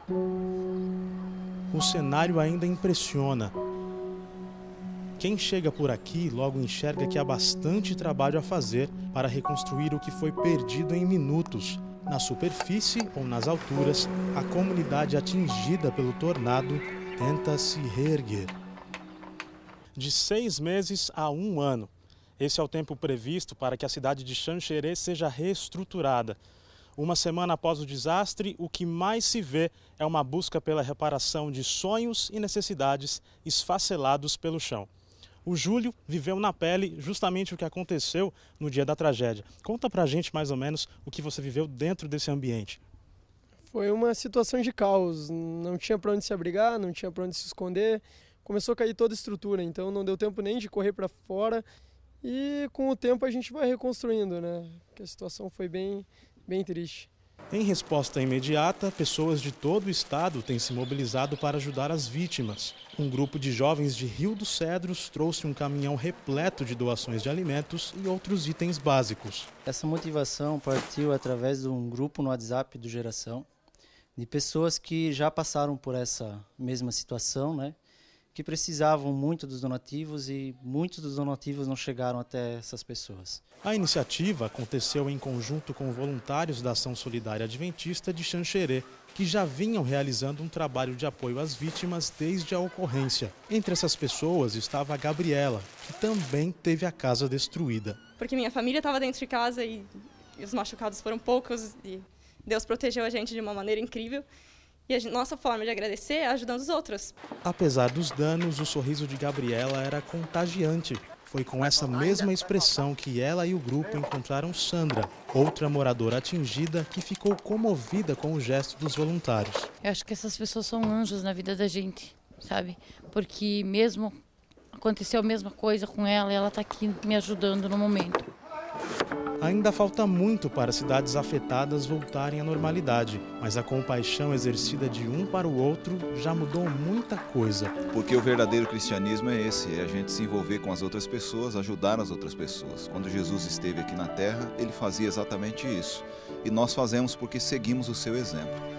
O cenário ainda impressiona. Quem chega por aqui logo enxerga que há bastante trabalho a fazer para reconstruir o que foi perdido em minutos. Na superfície ou nas alturas, a comunidade atingida pelo tornado tenta se reerguer. De 6 meses a 1 ano. Esse é o tempo previsto para que a cidade de Xanxerê seja reestruturada. Uma semana após o desastre, o que mais se vê é uma busca pela reparação de sonhos e necessidades esfacelados pelo chão. O Júlio viveu na pele justamente o que aconteceu no dia da tragédia. Conta pra gente mais ou menos o que você viveu dentro desse ambiente. Foi uma situação de caos, não tinha para onde se abrigar, não tinha para onde se esconder. Começou a cair toda a estrutura, então não deu tempo nem de correr para fora. E com o tempo a gente vai reconstruindo, né? Porque a situação foi bem triste. Em resposta imediata, pessoas de todo o estado têm se mobilizado para ajudar as vítimas. Um grupo de jovens de Rio dos Cedros trouxe um caminhão repleto de doações de alimentos e outros itens básicos. Essa motivação partiu através de um grupo no WhatsApp do Geração, de pessoas que já passaram por essa mesma situação, né? Que precisavam muito dos donativos e muitos dos donativos não chegaram até essas pessoas. A iniciativa aconteceu em conjunto com voluntários da Ação Solidária Adventista de Xanxerê, que já vinham realizando um trabalho de apoio às vítimas desde a ocorrência. Entre essas pessoas estava a Gabriela, que também teve a casa destruída. Porque minha família estava dentro de casa e os machucados foram poucos e Deus protegeu a gente de uma maneira incrível. E a nossa forma de agradecer é ajudando os outros. Apesar dos danos, o sorriso de Gabriela era contagiante. Foi com essa mesma expressão que ela e o grupo encontraram Sandra, outra moradora atingida que ficou comovida com o gesto dos voluntários. Eu acho que essas pessoas são anjos na vida da gente, sabe? Porque mesmo aconteceu a mesma coisa com ela e ela está aqui me ajudando no momento. Ainda falta muito para cidades afetadas voltarem à normalidade, mas a compaixão exercida de um para o outro já mudou muita coisa. Porque o verdadeiro cristianismo é esse, é a gente se envolver com as outras pessoas, ajudar as outras pessoas. Quando Jesus esteve aqui na terra, ele fazia exatamente isso. E nós fazemos porque seguimos o seu exemplo.